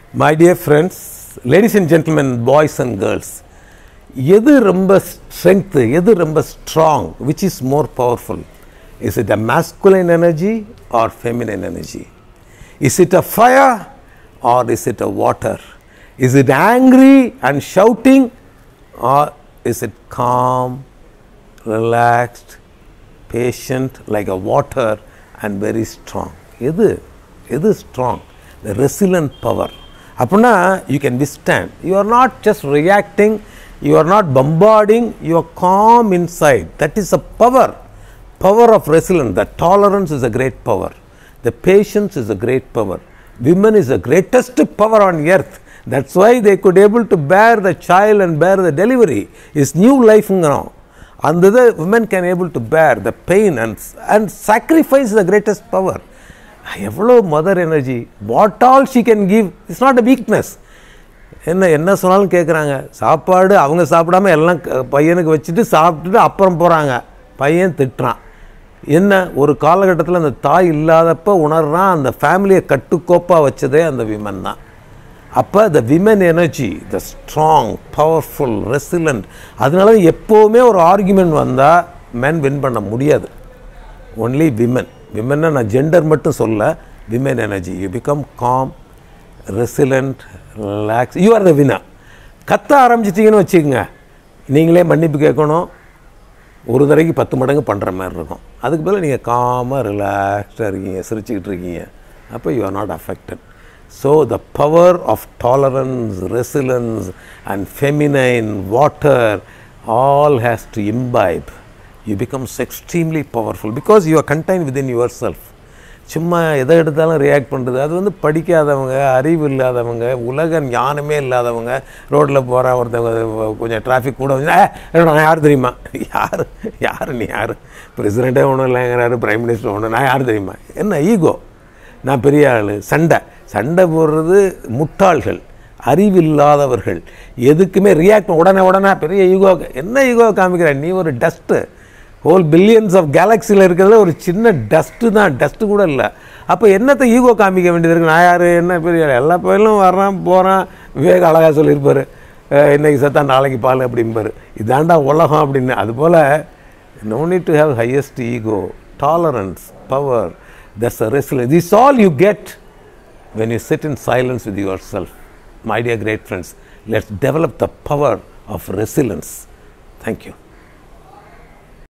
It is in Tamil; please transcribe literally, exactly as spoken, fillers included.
My dear friends, ladies and gentlemen, boys and girls, எது ரொம்ப strength, எது ரொம்ப strong, which is more powerful? Is it a masculine energy or feminine energy? Is it a fire or is it a water? Is it angry and shouting or is it calm, relaxed, patient like a water and very strong? எது எது strong? The resilient power. Apna you can withstand. You are not just reacting, you are not bombarding, you are calm inside. That is a power. Power of resilience. The tolerance is a great power. The patience is a great power. Women is the greatest power on earth. That's why they could able to bear the child and bear the delivery. It's new life now. And the women can able to bear the pain and, and sacrifice the greatest power. எவ்வளோ mother energy, what all she can give. It's not a weakness. என்ன என்ன சொன்னாலும் கேட்குறாங்க. சாப்பாடு அவங்க சாப்பிடாம எல்லாம் பையனுக்கு வச்சுட்டு சாப்பிட்டுட்டு அப்புறம் போகிறாங்க. பையன் திட்டுறான். என்ன ஒரு காலகட்டத்தில் அந்த தாய் இல்லாதப்போ உணர்றான், அந்த ஃபேமிலியை கட்டுக்கோப்பாக வச்சதே அந்த விமன் தான். அப்போ the women energy, the strong, powerful, resilient. அதனால எப்போவுமே ஒரு ஆர்குமெண்ட் வந்தால் மென் வின் பண்ண முடியாது. Only women. விமன்னா நான் ஜெண்டர் மட்டும் சொல்ல, women energy. You become calm, resilient, relax, you are the winner. கத்த ஆரம்பிச்சிட்டிங்கன்னு வச்சுக்கோங்க, நீங்களே மன்னிப்பு கேட்கணும். ஒரு தடவைக்கு பத்து மடங்கு பண்ணுற மாதிரி இருக்கும். அதுக்கு பதில் நீங்கள் காமாக ரிலாக்ஸ்டாக இருக்கீங்க, சிரிச்சுக்கிட்டு இருக்கீங்க. அப்போ you are not affected. So the power of tolerance, resilience and feminine, water, all has to imbibe. You become extremely powerful because you are contained within yourself. சும்மா எதை எடுத்தாலும் ரியாக்ட் பண்ணுறது, அது வந்து படிக்காதவங்க, அறிவு இல்லாதவங்க, உலக ஞானமே இல்லாதவங்க. ரோட்டில் போகிற ஒருத்தவங்க கொஞ்சம் டிராஃபிக் கூட வந்து நான் யார் தெரியுமா, யார் யார் நீ யார், பிரசிடெண்ட்டே ஒன்றும் இல்லைங்கிறாரு, பிரைம் மினிஸ்டர் ஒன்று, நான் யார் தெரியுமா, என்ன ஈகோ, நான் பெரிய ஆள். சண்டை சண்டை போடுறது முட்டாள்கள், அறிவில்லாதவர்கள். எதுக்குமே ரியாக்ட் உடனே உடனே பெரிய ஈகோ. என்ன ஈகோ காமிக்கிற நீ? ஒரு டஸ்ட்டு. ஹோல் பில்லியன்ஸ் ஆஃப் கேலக்சியில் இருக்கிறதுல ஒரு சின்ன டஸ்ட்டு தான், டஸ்ட்டு கூட இல்லை. அப்போ என்னத்தை ஈகோ காமிக்க வேண்டியது இருக்குது? நான் யார், என்ன பெரிய எல்லா பயிலும் வர்றான் போகிறான். விவேக் அழகாக சொல்லியிருப்பார், இன்றைக்கி சத்தா நாளைக்கு பால் அப்படிம்பார். இதாண்டா உலகம் அப்படின்னு. அதுபோல் no need to have highest ego, tolerance, power, that's a resilience. This all you get when you sit in silence with yourself. My dear great friends, let's develop the power of resilience. Thank you.